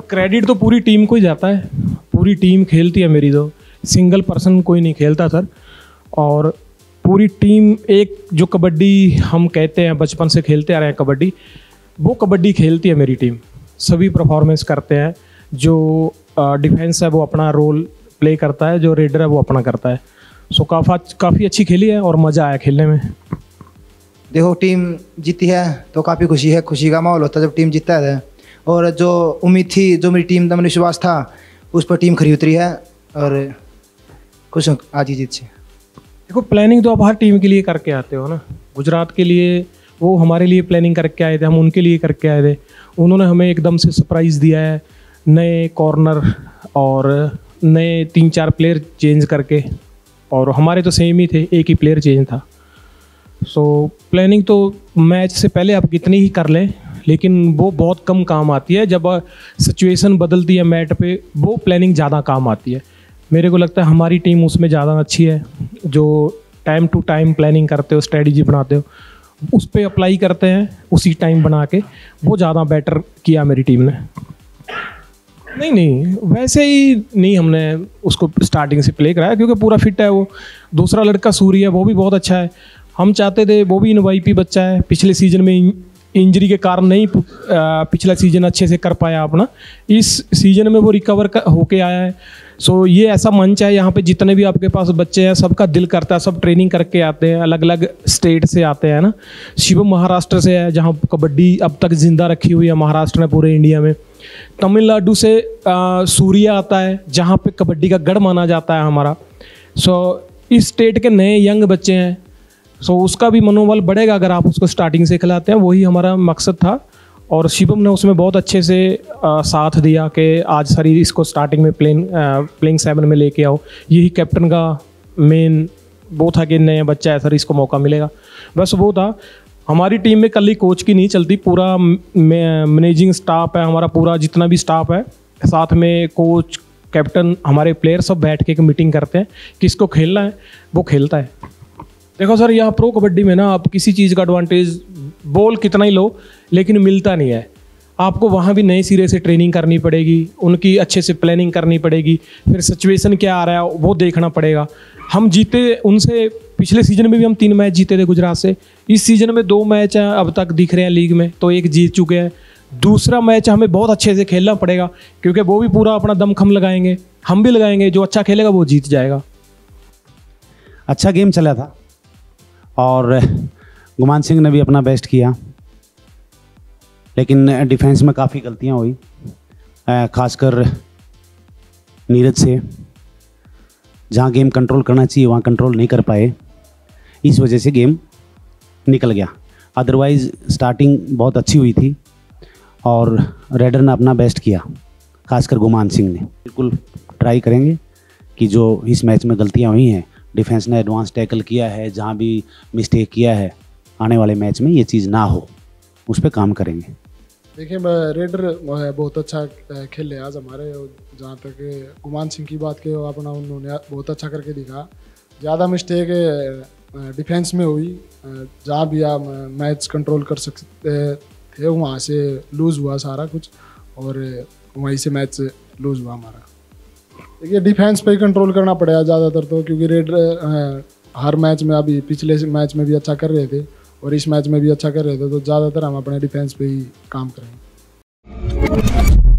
Credit तो पूरी team को ही जाता है, पूरी टीम खेलती है मेरी, तो सिंगल पर्सन कोई नहीं खेलता सर। और पूरी टीम एक जो कबड्डी हम कहते हैं बचपन से खेलते आ रहे हैं कबड्डी, वो कबड्डी खेलती है मेरी टीम। सभी परफॉर्मेंस करते हैं, जो डिफेंस है वो अपना रोल प्ले करता है, जो रेडर है वो अपना करता है। सो काफ़ी अच्छी खेली है और मज़ा आया खेलने में। देखो टीम जीती है तो काफ़ी खुशी है, खुशी का माहौल होता है जब टीम जीतता है। और जो उम्मीद थी, जो मेरी टीम का विश्वास था, उस पर टीम खरी उतरी है और खुश हूँ आज ही जीत से। देखो प्लानिंग तो आप हर टीम के लिए करके आते हो ना। गुजरात के लिए वो हमारे लिए प्लानिंग करके आए थे, हम उनके लिए करके आए थे। उन्होंने हमें एकदम से सरप्राइज़ दिया है, नए कॉर्नर और नए 3-4 प्लेयर चेंज करके, और हमारे तो सेम ही थे, एक ही प्लेयर चेंज था। सो प्लानिंग तो मैच से पहले आप कितनी ही कर लें, लेकिन वो बहुत कम काम आती है। जब सिचुएशन बदलती है मैट पे, वो प्लानिंग ज़्यादा काम आती है। मेरे को लगता है हमारी टीम उसमें ज़्यादा अच्छी है, जो टाइम टू टाइम प्लानिंग करते हो, स्ट्रेटजी बनाते हो, उस पर अप्लाई करते हैं उसी टाइम बना के, वो ज़्यादा बेटर किया मेरी टीम ने। नहीं वैसे ही नहीं हमने उसको स्टार्टिंग से प्ले कराया, क्योंकि पूरा फिट है वो। दूसरा लड़का सूर्य है, वो भी बहुत अच्छा है। हम चाहते थे, वो भी NYP बच्चा है, पिछले सीजन में इंजरी के कारण नहीं पिछला सीजन अच्छे से कर पाया अपना, इस सीजन में वो रिकवर होके आया है। सो ये ऐसा मंच है, यहाँ पे जितने भी आपके पास बच्चे हैं सबका दिल करता है, सब ट्रेनिंग करके आते हैं, अलग अलग स्टेट से आते हैं ना। शिवम महाराष्ट्र से है, जहाँ कबड्डी अब तक जिंदा रखी हुई है महाराष्ट्र ने पूरे इंडिया में। तमिलनाडु से सूर्य आता है, जहाँ पे कबड्डी का गढ़ माना जाता है हमारा। सो इस स्टेट के नए यंग बच्चे हैं, सो उसका भी मनोबल बढ़ेगा अगर आप उसको स्टार्टिंग से खिलाते हैं। वही हमारा मकसद था, और शिवम ने उसमें बहुत अच्छे से साथ दिया कि आज सर इसको स्टार्टिंग में प्लेइंग 7 में लेके आओ। यही कैप्टन का मेन वो था कि नया बच्चा है सर, इसको मौका मिलेगा, बस वो था। हमारी टीम में कल ही कोच की नहीं चलती, पूरा मैनेजिंग स्टाफ है हमारा, पूरा जितना भी स्टाफ है, साथ में कोच, कैप्टन, हमारे प्लेयर सब बैठ के एक मीटिंग करते हैं, किसको खेलना है वो खेलता है। देखो सर, यहाँ प्रो कबड्डी में ना आप किसी चीज़ का एडवांटेज बॉल कितना ही लो, लेकिन मिलता नहीं है। आपको वहाँ भी नए सिरे से ट्रेनिंग करनी पड़ेगी, उनकी अच्छे से प्लानिंग करनी पड़ेगी, फिर सिचुएशन क्या आ रहा है वो देखना पड़ेगा। हम जीते उनसे, पिछले सीजन में भी हम 3 मैच जीते थे गुजरात से। इस सीजन में 2 मैच हैं अब तक दिख रहे हैं लीग में, तो 1 जीत चुके हैं। दूसरा मैच हमें बहुत अच्छे से खेलना पड़ेगा, क्योंकि वो भी पूरा अपना दमखम लगाएंगे, हम भी लगाएंगे। जो अच्छा खेलेगा वो जीत जाएगा। अच्छा गेम चला था और गुमान सिंह ने भी अपना बेस्ट किया, लेकिन डिफेंस में काफ़ी गलतियां हुई, खासकर नीरज से। जहां गेम कंट्रोल करना चाहिए वहां कंट्रोल नहीं कर पाए, इस वजह से गेम निकल गया। अदरवाइज़ स्टार्टिंग बहुत अच्छी हुई थी और रेडर ने अपना बेस्ट किया, खासकर गुमान सिंह ने। बिल्कुल ट्राई करेंगे कि जो इस मैच में गलतियां हुई हैं, डिफेंस ने एडवांस टैकल किया है, जहां भी मिस्टेक किया है, आने वाले मैच में ये चीज़ ना हो, उस पर काम करेंगे। देखिए रेडर बहुत अच्छा खेले आज हमारे। जहाँ तक गुमान सिंह की बात की, अपना उन्होंने बहुत अच्छा करके दिखा। ज़्यादा मिस्टेक डिफेंस में हुई, जहाँ भी आप मैच कंट्रोल कर सकते थे वहाँ से लूज़ हुआ सारा कुछ, और वहीं से मैच लूज़ हुआ हमारा। देखिए डिफेंस पे ही कंट्रोल करना पड़ेगा ज़्यादातर तो, क्योंकि रेडर हर मैच में, अभी पिछले मैच में भी अच्छा कर रहे थे और इस मैच में भी अच्छा कर रहे थे, तो ज़्यादातर हम अपने डिफेंस पे ही काम करेंगे।